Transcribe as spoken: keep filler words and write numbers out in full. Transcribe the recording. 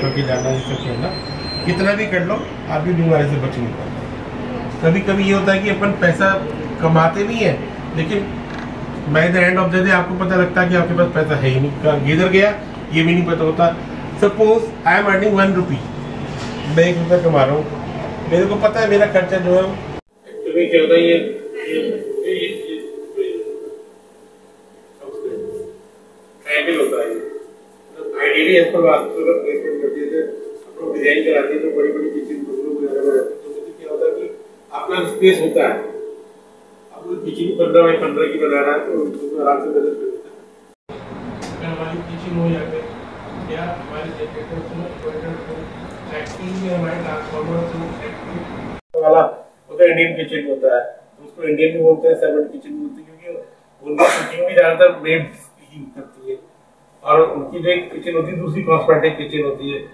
करके जाना, ये सब करना, कितना भी कर लो आप भी बीमारी से बच नहीं पाते। कभी कभी ये होता है कि अपन पैसा कमाते नहीं है, लेकिन by the end of the day आपको पता लगता है कि आपके पास पैसा है ही नहीं, किधर गया ये भी नहीं पता होता। Suppose I am earning one rupee, मैं एक रुपया कमा रहा हूँ, मेरे को पता है मेरा खर्चा जो है एक्चुअली क्या होता है, ये ट्रायंगल होता है। Ideally as per vastu placement करते थे, आपको डिजाइन कराते हैं तो बड़ी बड़ी किचन वगैरह में रहती है, तो क्या होता है कि आपका स्पेस होता है, आप किचन पंद्रह बाई पंद्रह की बना रहा है तो उसमें आराम से मैनेज कर सकते हैं। अगर हमारी किचन हो या फिर या हमारे जनरेटर को फैक्ट्री में हमारे ट्रांसफार्मर वाला होता है, इंडियन किचन होता है, उसको इंडियन भी बोलते हैं, सेवन किचन बोलते हैं, क्योंकि उनकी कुकिंग भी ज्यादातर मेड ही करती है और उनकी जो एक किचन होती है दूसरी कॉस्मेटिक किचन होती है।